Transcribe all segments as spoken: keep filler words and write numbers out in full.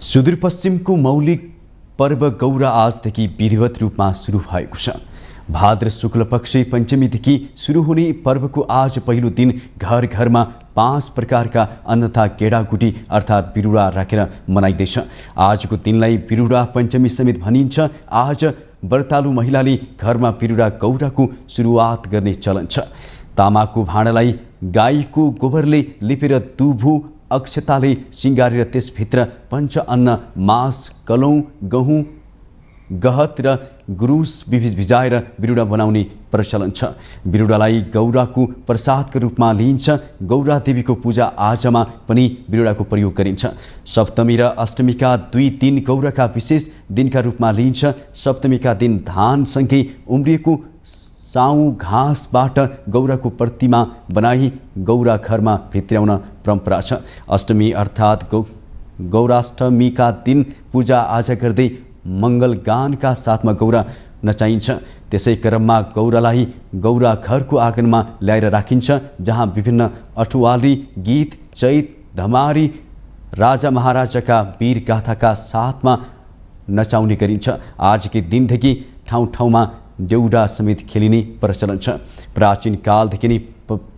सुदूरपश्चिमको मौलिक पर्व गौरा आजदेखि विधिवत रूपमा सुरु भएको छ। भाद्र शुक्ल पक्ष पञ्चमीदेखि सुरु हुने पर्वको आज पहिलो दिन घर घरमा पाँच प्रकारका अन्नथा गेडागुडी अर्थात् बिरुवा राखेर मनाइँदैछ। आजको दिनलाई बिरुवा पञ्चमी समेत भनिन्छ। आज व्रतालु महिलाले घरमा बिरुवा गौराको सुरुवात गर्ने चलन छ। तामाको भाँडालाई गाईको गोबरले लिपेर दुभो अक्षताले सिंगारेर त्यसभित्र पञ्च अन्न मास कलौं गहुँ गहत र गुरुस भिजाएर बिरुवा बनाउने प्रचलन छ। बिरुवालाई गौराको प्रसादका रूपमा लिइन्छ। गौरा देवीको पूजा आजमा पनि बिरुवाको प्रयोग गरिन्छ। सप्तमी र अष्टमीका दुई दिन गौराका विशेष दिनका रूपमा लिइन्छ। सप्तमीका दिन धानसँगै उम्रिएको साउ घाँसबाट गौराको प्रतिमा बनाई गौरा घरमा भित्र्याउन परम्परा छ। अष्टमी अर्थात् गौ गौराष्टमीका दिन पूजा आजा गर्दै मङ्गल गानका साथमा गौरा नचाइन्छ। त्यसै क्रममा गौरालाई गौरा घरको आँगनमा ल्याएर राखिन्छ, जहाँ विभिन्न अठुवाली गीत चैत धमारी राजा महाराजाका वीर गाथाका साथमा नचाउने गरिन्छ। आजकै दिनदेखि ठाउँ ठाउँमा देउडा समेत खेलिने प्रचलन छ। प्राचीन कालदेखि नै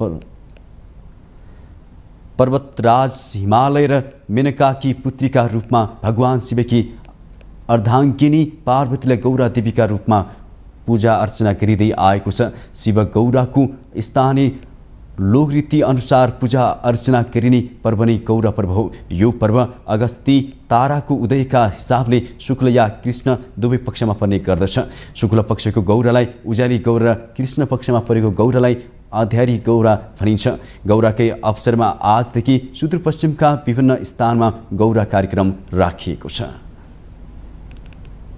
पर्वतराज हिमालय र मेनकाकी पुत्रीका रूपमा भगवान शिवकी अर्धाङ्गिनी पार्वतीलाई गौरा देवीका रूपमा पूजा अर्चना गरिँदै आएको छ। शिव गौराको स्थानीय लोकरीति अनुसार पूजा अर्चना गरिने पर्व नै गौरा पर्व हो। यो पर्व अगस्ती ताराको उदयका हिसाबले शुक्ल या कृष्ण दुवै पक्षमा पर्ने गर्दछ। शुक्ल पक्षको गौरालाई उज्याली गौरा र कृष्ण पक्षमा परेको गौरालाई अध्यारी गौरा भनिन्छ। गौराकै अवसरमा आजदेखि सुदूरपश्चिमका विभिन्न स्थानमा गौरा कार्यक्रम राखिएको छ।